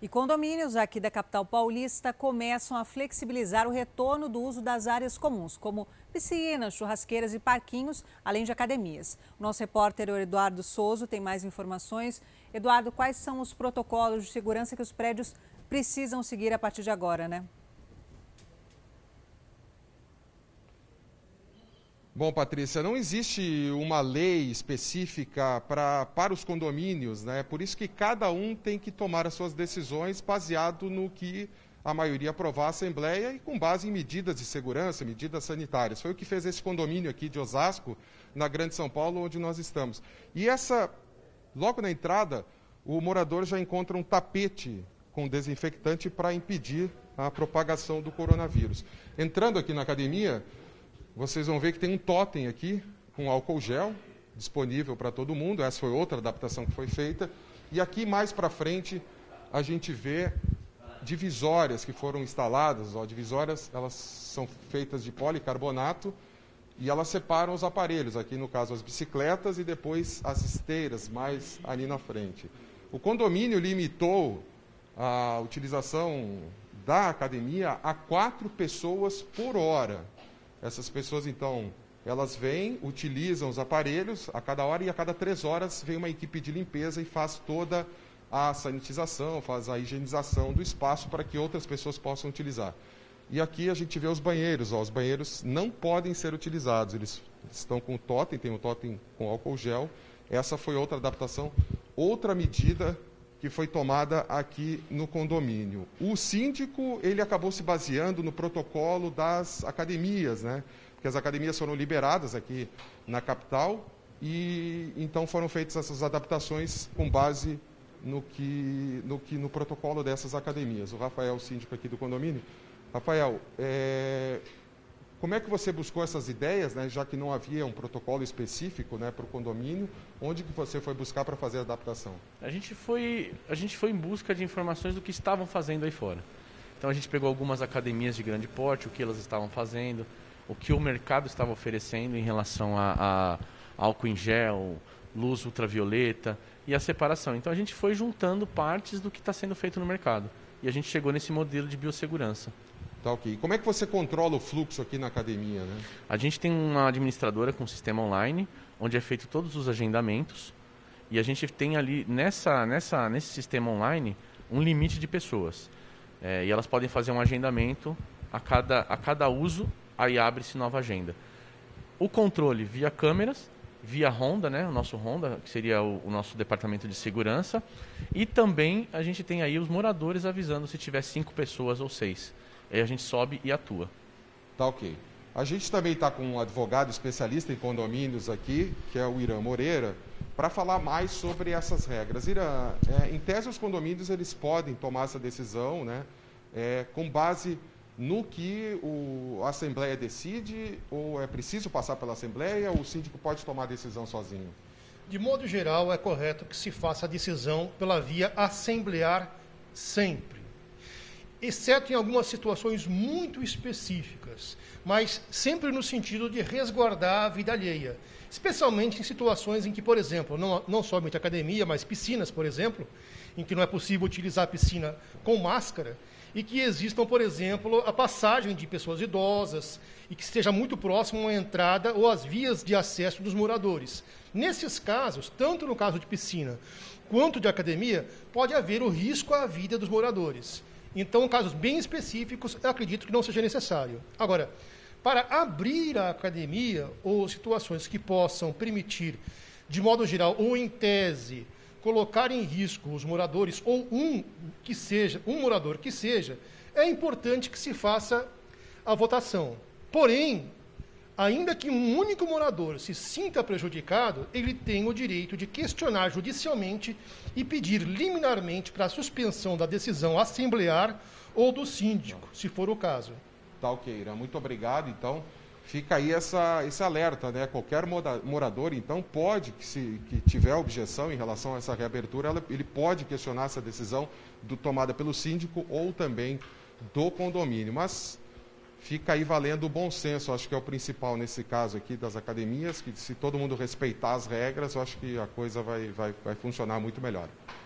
E condomínios aqui da capital paulista começam a flexibilizar o retorno do uso das áreas comuns, como piscinas, churrasqueiras e parquinhos, além de academias. O nosso repórter Eduardo Souza tem mais informações. Eduardo, quais são os protocolos de segurança que os prédios precisam seguir a partir de agora, né? Bom, Patrícia, não existe uma lei específica para os condomínios, né? Por isso que cada um tem que tomar as suas decisões baseado no que a maioria aprovar a Assembleia e com base em medidas de segurança, medidas sanitárias. Foi o que fez esse condomínio aqui de Osasco, na Grande São Paulo, onde nós estamos. E logo na entrada, o morador já encontra um tapete com desinfectante para impedir a propagação do coronavírus. Entrando aqui na academia, vocês vão ver que tem um totem aqui com álcool gel disponível para todo mundo. Essa foi outra adaptação que foi feita. E aqui mais para frente a gente vê divisórias que foram instaladas. Divisórias, elas são feitas de policarbonato e elas separam os aparelhos. Aqui no caso as bicicletas e depois as esteiras mais ali na frente. O condomínio limitou a utilização da academia a 4 pessoas por hora. Essas pessoas, então, elas vêm, utilizam os aparelhos a cada hora e a cada 3 horas vem uma equipe de limpeza e faz toda a sanitização, faz a higienização do espaço para que outras pessoas possam utilizar. E aqui a gente vê os banheiros. Os banheiros não podem ser utilizados. Eles estão com totem, tem um totem com álcool gel. Essa foi outra adaptação, outra medida que foi tomada aqui no condomínio. O síndico, ele acabou se baseando no protocolo das academias, né? Porque as academias foram liberadas aqui na capital e então foram feitas essas adaptações com base no protocolo dessas academias. O Rafael, síndico aqui do condomínio. Rafael, como é que você buscou essas ideias, né, já que não havia um protocolo específico, né, para o condomínio? Onde que você foi buscar para fazer a adaptação? A gente foi em busca de informações do que estavam fazendo aí fora. Então a gente pegou algumas academias de grande porte, o que elas estavam fazendo, o que o mercado estava oferecendo em relação a álcool em gel, luz ultravioleta e a separação. Então a gente foi juntando partes do que está sendo feito no mercado. E a gente chegou nesse modelo de biossegurança. Tá, ok. Como é que você controla o fluxo aqui na academia, né? A gente tem uma administradora com sistema online, onde é feito todos os agendamentos, e a gente tem ali nesse sistema online um limite de pessoas. E elas podem fazer um agendamento a cada uso, aí abre-se nova agenda. O controle via câmeras, via Honda, né? O nosso Honda, que seria o nosso departamento de segurança, e também a gente tem aí os moradores avisando se tiver 5 pessoas ou 6. Aí a gente sobe e atua. Tá, ok. A gente também está com um advogado especialista em condomínios aqui, que é o Irã Moreira, para falar mais sobre essas regras. Irã, em tese os condomínios eles podem tomar essa decisão, né, com base no que a Assembleia decide, ou é preciso passar pela Assembleia, ou o síndico pode tomar a decisão sozinho? De modo geral, é correto que se faça a decisão pela via assemblear sempre, exceto em algumas situações muito específicas, mas sempre no sentido de resguardar a vida alheia, especialmente em situações em que, por exemplo, não somente academia, mas piscinas, por exemplo, em que não é possível utilizar a piscina com máscara e que existam, por exemplo, a passagem de pessoas idosas e que esteja muito próximo à entrada ou às vias de acesso dos moradores. Nesses casos, tanto no caso de piscina quanto de academia, pode haver o risco à vida dos moradores. Então, casos bem específicos, eu acredito que não seja necessário. Agora, para abrir a academia ou situações que possam permitir, de modo geral ou em tese, colocar em risco os moradores ou um morador que seja, é importante que se faça a votação. Porém, ainda que um único morador se sinta prejudicado, ele tem o direito de questionar judicialmente e pedir liminarmente para a suspensão da decisão assemblear ou do síndico, se for o caso. Tá, ok, Irã. Muito obrigado. Então, fica aí esse alerta, né? Qualquer morador, então, que tiver objeção em relação a essa reabertura, ele pode questionar essa decisão tomada pelo síndico ou também do condomínio. Mas fica aí valendo o bom senso, acho que é o principal nesse caso aqui das academias, que se todo mundo respeitar as regras, eu acho que a coisa vai funcionar muito melhor.